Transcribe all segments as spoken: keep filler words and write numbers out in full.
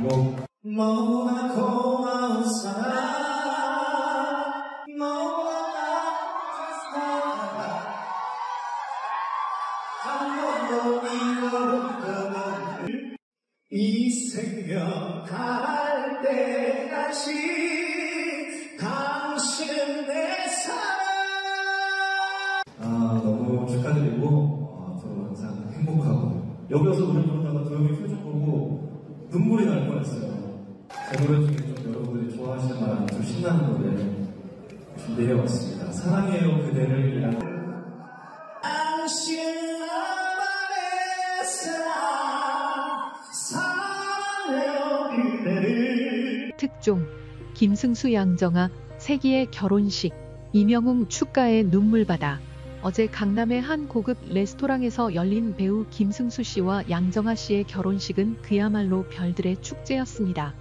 부탁드리고 너무나 고마운 사람 너무나 한 번도 잃어버린 이 생명 갈 때까지 당신은 내 사랑. 아, 너무 축하드리고 어, 앞으로 항상 행복하고 여기 와서 노래 부르다가 도영이 표정 보고 눈물이 날 뻔했어요. 제 노래 중에 좀 여러분들이 좋아하시는 만한 좀 신나는 노래 준비해왔습니다. 사랑해요 그대를 위한 당신은 나만의 사랑 사랑해요 그대를. 특종 김승수 양정아 세기의 결혼식 이명웅 축가의 눈물바다. 어제 강남의 한 고급 레스토랑에서 열린 배우 김승수 씨와 양정아 씨의 결혼식은 그야말로 별들의 축제였습니다.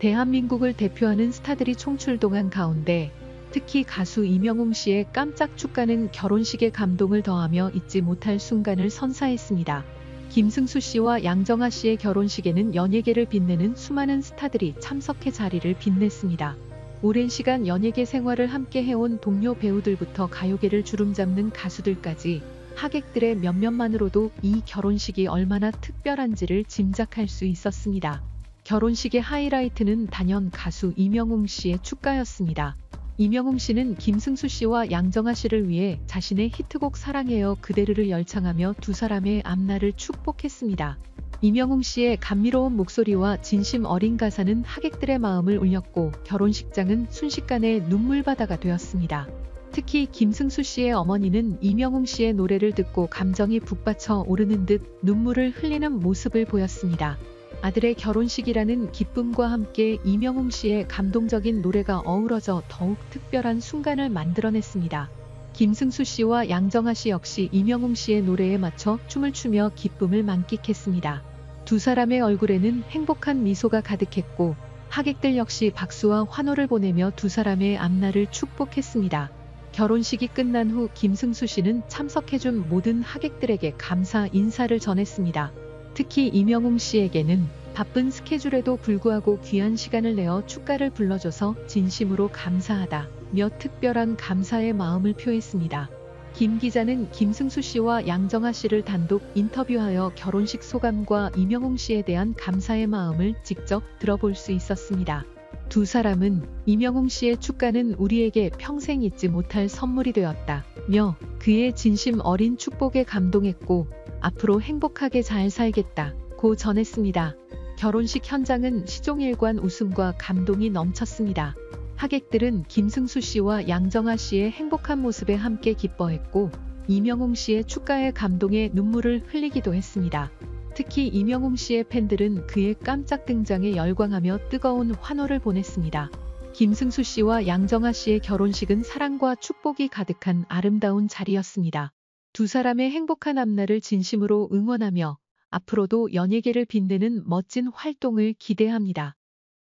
대한민국을 대표하는 스타들이 총출동한 가운데 특히 가수 이명웅 씨의 깜짝 축가는 결혼식의 감동을 더하며 잊지 못할 순간을 선사했습니다. 김승수 씨와 양정아 씨의 결혼식에는 연예계를 빛내는 수많은 스타들이 참석해 자리를 빛냈습니다. 오랜 시간 연예계 생활을 함께 해온 동료 배우들부터 가요계를 주름잡는 가수들까지 하객들의 몇몇만으로도 이 결혼식이 얼마나 특별한지를 짐작할 수 있었습니다. 결혼식의 하이라이트는 단연 가수 이명웅 씨의 축가였습니다. 이명웅 씨는 김승수 씨와 양정아 씨를 위해 자신의 히트곡 사랑해요 그대를 열창하며 두 사람의 앞날을 축복했습니다. 이명웅 씨의 감미로운 목소리와 진심 어린 가사는 하객들의 마음을 울렸고 결혼식장은 순식간에 눈물바다가 되었습니다. 특히 김승수 씨의 어머니는 이명웅 씨의 노래를 듣고 감정이 북받쳐 오르는 듯 눈물을 흘리는 모습을 보였습니다. 아들의 결혼식이라는 기쁨과 함께 이명웅 씨의 감동적인 노래가 어우러져 더욱 특별한 순간을 만들어냈습니다. 김승수 씨와 양정아 씨 역시 이명웅 씨의 노래에 맞춰 춤을 추며 기쁨을 만끽했습니다. 두 사람의 얼굴에는 행복한 미소가 가득했고 하객들 역시 박수와 환호를 보내며 두 사람의 앞날을 축복했습니다. 결혼식이 끝난 후 김승수 씨는 참석해준 모든 하객들에게 감사 인사를 전했습니다. 특히 이명웅 씨에게는 바쁜 스케줄에도 불구하고 귀한 시간을 내어 축가를 불러줘서 진심으로 감사하다며 특별한 감사의 마음을 표했습니다. 김 기자는 김승수 씨와 양정아 씨를 단독 인터뷰하여 결혼식 소감과 이명웅 씨에 대한 감사의 마음을 직접 들어볼 수 있었습니다. 두 사람은 이명웅 씨의 축가는 우리에게 평생 잊지 못할 선물이 되었다며 그의 진심 어린 축복에 감동했고 앞으로 행복하게 잘 살겠다고 전했습니다. 결혼식 현장은 시종일관 웃음과 감동이 넘쳤습니다. 하객들은 김승수 씨와 양정아 씨의 행복한 모습에 함께 기뻐했고 이명웅 씨의 축가에 감동에 눈물을 흘리기도 했습니다. 특히 이명웅 씨의 팬들은 그의 깜짝 등장에 열광하며 뜨거운 환호를 보냈습니다. 김승수 씨와 양정아 씨의 결혼식은 사랑과 축복이 가득한 아름다운 자리였습니다. 두 사람의 행복한 앞날을 진심으로 응원하며 앞으로도 연예계를 빛내는 멋진 활동을 기대합니다.